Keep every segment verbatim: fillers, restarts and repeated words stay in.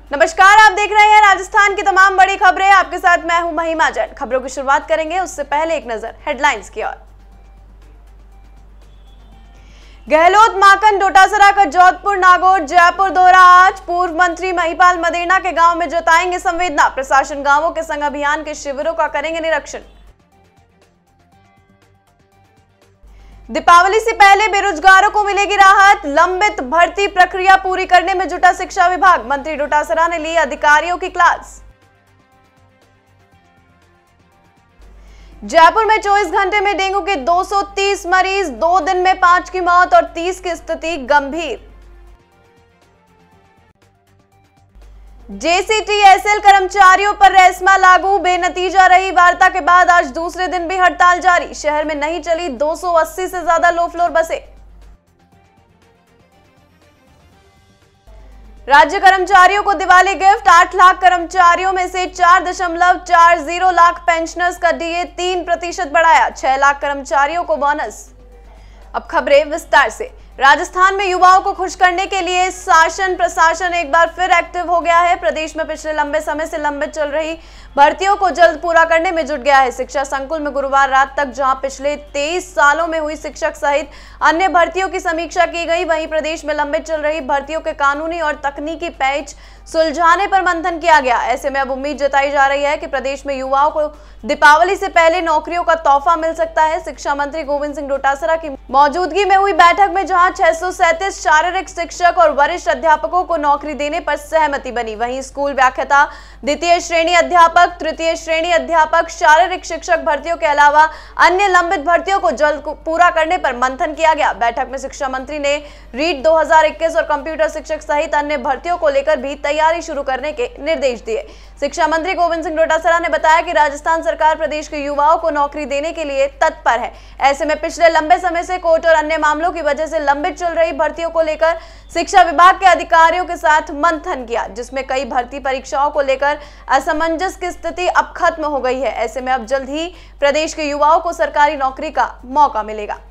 नमस्कार, आप देख रहे हैं राजस्थान की तमाम बड़ी खबरें। आपके साथ मैं हूं महिमा जैन। खबरों की शुरुआत करेंगे उससे पहले एक नजर हेडलाइंस की ओर। गहलोत माकन डोटासरा का जोधपुर नागौर जयपुर दौरा आज। पूर्व मंत्री महिपाल मदेना के गांव में जताएंगे संवेदना। प्रशासन गांवों के संग अभियान के शिविरों का करेंगे निरीक्षण। दीपावली से पहले बेरोजगारों को मिलेगी राहत। लंबित भर्ती प्रक्रिया पूरी करने में जुटा शिक्षा विभाग। मंत्री डोटासरा ने ली अधिकारियों की क्लास। जयपुर में चौबीस घंटे में डेंगू के दो सौ तीस मरीज, दो दिन में पांच की मौत और तीस की स्थिति गंभीर। जेसीटीएसएल कर्मचारियों पर रेशमा लागू। बेनतीजा रही वार्ता के बाद आज दूसरे दिन भी हड़ताल जारी। शहर में नहीं चली दो सौ अस्सी से ज्यादा लो फ्लोर बसें। राज्य कर्मचारियों को दिवाली गिफ्ट। आठ लाख कर्मचारियों में से चार दशमलव चार जीरो लाख पेंशनर्स का डीए तीन प्रतिशत बढ़ाया। छह लाख कर्मचारियों को बोनस। अब खबरें विस्तार से। राजस्थान में युवाओं को खुश करने के लिए शासन प्रशासन एक बार फिर एक्टिव हो गया है। प्रदेश में पिछले लंबे समय से लंबित चल रही भर्तियों को जल्द पूरा करने में जुट गया है। शिक्षा संकुल में गुरुवार रात तक जहां पिछले तेईस सालों में हुई शिक्षक सहित अन्य भर्तियों की समीक्षा की गई, वहीं प्रदेश में लंबित चल रही भर्तियों के कानूनी और तकनीकी पैच सुलझाने पर मंथन किया गया। ऐसे में अब उम्मीद जताई जा रही है कि प्रदेश में युवाओं को दीपावली से पहले नौकरियों का तोहफा मिल सकता है। शिक्षा मंत्री गोविंद सिंह डोटासरा की मौजूदगी में हुई बैठक में जहां छह सौ सैंतीस शारीरिक शिक्षक और वरिष्ठ अध्यापकों को नौकरी देने पर सहमति बनी। वहीं स्कूल व्याख्याता, द्वितीय श्रेणी अध्यापक, तृतीय श्रेणी अध्यापक, शारीरिक शिक्षक भर्तियों के अलावा अन्य लंबित भर्तियों को जल्द पूरा करने पर मंथन किया गया। बैठक में शिक्षा मंत्री ने रीट दो हज़ार इक्कीस और कंप्यूटर शिक्षक सहित अन्य भर्तियों को लेकर भी तैयारी शुरू करने के निर्देश दिए। शिक्षा मंत्री गोविंद सिंह डोटासरा ने बताया कि राजस्थान सरकार प्रदेश के युवाओं को नौकरी देने के लिए तत्पर है। ऐसे में पिछले लंबे समय से कोर्ट और अन्य मामलों की वजह से लंबित चल रही भर्तियों को लेकर शिक्षा विभाग के अधिकारियों के साथ मंथन किया, जिसमें कई भर्ती परीक्षाओं को लेकर असमंजस की स्थिति अब खत्म हो गई है। ऐसे में अब जल्द ही प्रदेश के युवाओं को सरकारी नौकरी का मौका मिलेगा।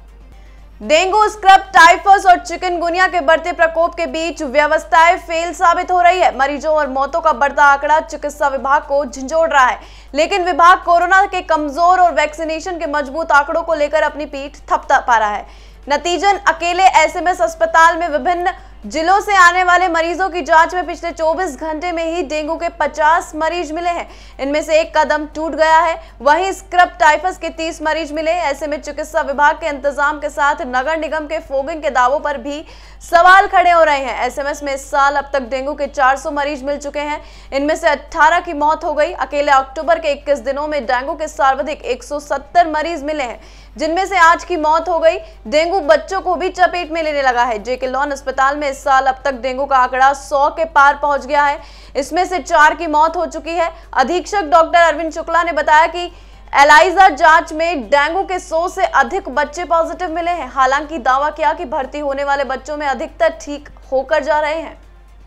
डेंगू, स्क्रब, टाइफस और चिकनगुनिया के बढ़ते प्रकोप के बीच व्यवस्थाएं फेल साबित हो रही है। मरीजों और मौतों का बढ़ता आंकड़ा चिकित्सा विभाग को झंझोड़ रहा है, लेकिन विभाग कोरोना के कमजोर और वैक्सीनेशन के मजबूत आंकड़ों को लेकर अपनी पीठ थपथपा रहा है। नतीजन अकेले एसएमएस अस्पताल में विभिन्न जिलों से आने वाले मरीजों की जांच में पिछले चौबीस घंटे में ही डेंगू के पचास मरीज मिले हैं। इनमें से एक कदम टूट गया है। वहीं स्क्रब टाइफस के तीस मरीज मिले। ऐसे में चिकित्सा विभाग के इंतजाम के साथ नगर निगम के फोगिंग के दावों पर भी सवाल खड़े हो रहे हैं। एसएमएस में इस साल अब तक डेंगू के चार सौ मरीज मिल चुके हैं। इनमें से अठारह की मौत हो गई। अकेले अक्टूबर के इक्कीस दिनों में डेंगू के सर्वाधिक एक सौ सत्तर मरीज मिले हैं, जिनमें से आज की मौत हो गई। डेंगू बच्चों को भी चपेट में लेने लगा है। जेके लॉन अस्पताल में इस साल अब तक डेंगू का आंकड़ा सौ के पार पहुंच गया है। इसमें से चार की मौत हो चुकी है। अधीक्षक डॉक्टर अरविंद शुक्ला ने बताया कि एलाइजा जांच में डेंगू के सौ से अधिक बच्चे पॉजिटिव मिले हैं। हालांकि दावा किया कि भर्ती होने वाले बच्चों में अधिकतर ठीक होकर जा रहे हैं।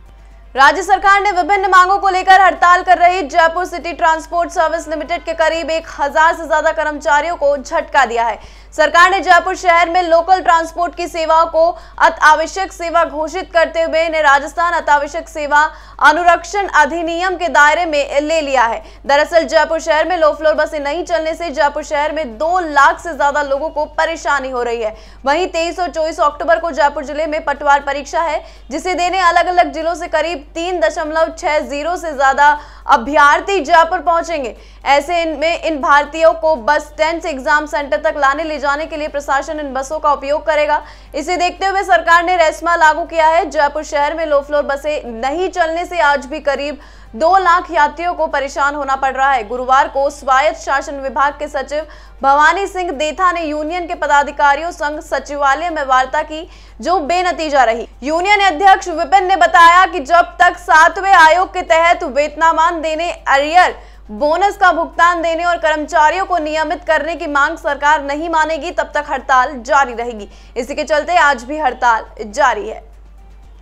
राज्य सरकार ने विभिन्न मांगों को लेकर हड़ताल कर रही Jaipur city transport service limited के करीब एक हजार से ज्यादा कर्मचारियों को झटका दिया है। सरकार ने जयपुर शहर में लोकल ट्रांसपोर्ट की सेवाओं को अति आवश्यक सेवा घोषित करते हुए इन्हें राजस्थान अति आवश्यक सेवा अनुरक्षण अधिनियम के दायरे में ले लिया है। दरअसल जयपुर शहर में लो फ्लोर बसें नहीं चलने से जयपुर शहर में दो लाख से ज्यादा लोगों को परेशानी हो रही है। वहीं तेईस और चौबीस अक्टूबर को जयपुर जिले में पटवार परीक्षा है, जिसे देने अलग अलग जिलों से करीब तीन दशमलव छह जीरो से ज्यादा अभ्यर्थी जयपुर पहुंचेंगे। ऐसे में इन भारतीयों को बस स्टैंड से एग्जाम सेंटर तक लाने ले जाने के लिए प्रशासन इन बसों का उपयोग करेगा। इसे देखते हुए सरकार ने रेशमा लागू किया है। जयपुर शहर में लो फ्लोर बसें नहीं चलने से आज भी करीब दो लाख यात्रियों को परेशान होना पड़ रहा है। गुरुवार को स्वायत्त शासन विभाग के सचिव भवानी सिंह देथा ने यूनियन के पदाधिकारियों संग सचिवालय में वार्ता की, जो बेनतीजा रही। यूनियन अध्यक्ष विपिन ने बताया कि जब तक सातवें आयोग के तहत वेतनमान देने, अरियर बोनस का भुगतान देने और कर्मचारियों को नियमित करने की मांग सरकार नहीं मानेगी, तब तक हड़ताल जारी रहेगी। इसी के चलते आज भी हड़ताल जारी है।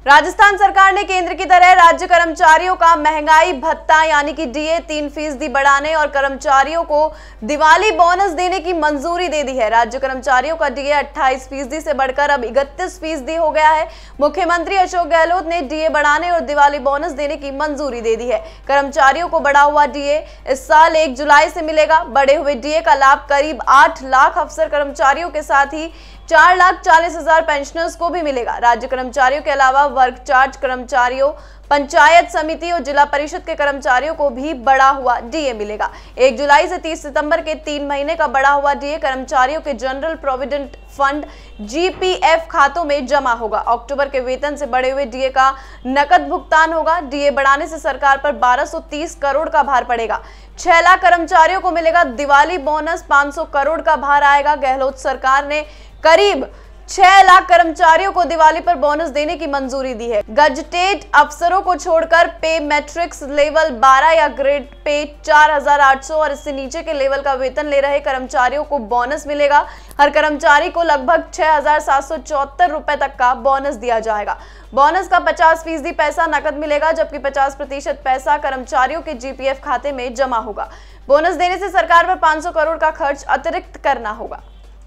राजस्थान सरकार ने केंद्र की तरह राज्य कर्मचारियों का महंगाई भत्ता यानी कि डीए तीन फीसदी बढ़ाने और कर्मचारियों को दिवाली बोनस देने की मंजूरी दे दी है। राज्य कर्मचारियों का डीए अट्ठाईस फीसदी से बढ़कर अब इकतीस फीसदी हो गया है। मुख्यमंत्री अशोक गहलोत ने डीए बढ़ाने और दिवाली बोनस देने की मंजूरी दे दी है। कर्मचारियों को बढ़ा हुआ डीए इस साल एक जुलाई से मिलेगा। बढ़े हुए डीए का लाभ करीब आठ लाख अफसर कर्मचारियों के साथ ही चार लाख चालीस हजार पेंशनर्स को भी मिलेगा। राज्य कर्मचारियों के अलावा वर्क चार्ज कर्मचारियों, पंचायत समिति और जिला परिषद के कर्मचारियों को भी बढ़ा हुआ डीए मिलेगा। एक जुलाई से तीस सितंबर के तीन महीने का बढ़ा हुआ डीए कर्मचारियों के जनरल प्रोविडेंट फंड जीपीएफ खातों में जमा होगा। अक्टूबर के वेतन से बढ़े हुए डीए का नकद भुगतान होगा। डीए बढ़ाने से सरकार पर बारह सौ तीस करोड़ का भार पड़ेगा। छह लाख कर्मचारियों को मिलेगा दिवाली बोनस, पांच सौ करोड़ का भार आएगा। गहलोत सरकार ने करीब छह लाख कर्मचारियों को दिवाली पर बोनस देने की मंजूरी दी है। गजटेड अफसरों को छोड़कर पे मैट्रिक्स लेवल बारह या ग्रेड पे चार हजार आठ सौ और इससे नीचे के लेवल का वेतन ले रहे कर्मचारियों को बोनस मिलेगा। हर कर्मचारी को लगभग छह हजार सात सौ चौहत्तर रुपए तक का बोनस दिया जाएगा। बोनस का पचास फीसदी पैसा नकद मिलेगा, जबकि पचास प्रतिशत पैसा कर्मचारियों के जीपीएफ खाते में जमा होगा। बोनस देने से सरकार पर पांच सौ करोड़ का खर्च अतिरिक्त करना होगा।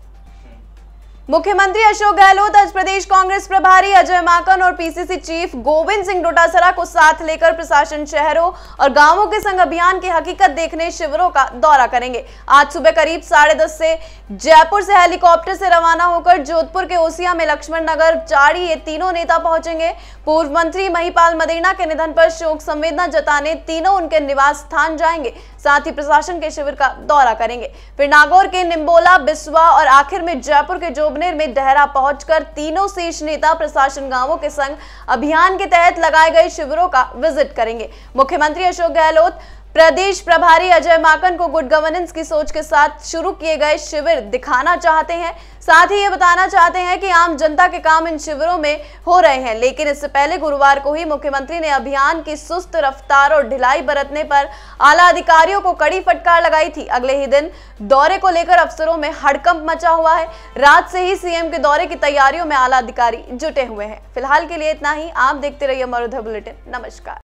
मुख्यमंत्री अशोक गहलोत आज प्रदेश कांग्रेस प्रभारी अजय माकन और पीसीसी चीफ गोविंद सिंह डोटासरा को साथ लेकर प्रशासन शहरों और गांवों के संग अभियान की हकीकत देखने शिविरों का दौरा करेंगे। आज सुबह करीब साढ़े दस से जयपुर से हेलीकॉप्टर से रवाना होकर जोधपुर के ओसिया में लक्ष्मण नगर, चाड़ी ये तीनों नेता पहुंचेंगे। पूर्व मंत्री महिपाल मदेरणा के निधन पर शोक संवेदना जताने तीनों उनके निवास स्थान जाएंगे। साथ ही प्रशासन के शिविर का दौरा करेंगे। फिर नागौर के निम्बोला, बिस्वा और आखिर में जयपुर के जोबनेर में डहरा पहुंचकर तीनों शीर्ष नेता प्रशासन गांवों के संग अभियान के तहत लगाए गए शिविरों का विजिट करेंगे। मुख्यमंत्री अशोक गहलोत प्रदेश प्रभारी अजय माकन को गुड गवर्नेंस की सोच के साथ शुरू किए गए शिविर दिखाना चाहते हैं। साथ ही ये बताना चाहते हैं कि आम जनता के काम इन शिविरों में हो रहे हैं। लेकिन इससे पहले गुरुवार को ही मुख्यमंत्री ने अभियान की सुस्त रफ्तार और ढिलाई बरतने पर आला अधिकारियों को कड़ी फटकार लगाई थी। अगले ही दिन दौरे को लेकर अफसरों में हड़कंप मचा हुआ है। रात से ही सीएम के दौरे की तैयारियों में आला अधिकारी जुटे हुए हैं। फिलहाल के लिए इतना ही। आप देखते रहिए मरुधर बुलेटिन। नमस्कार।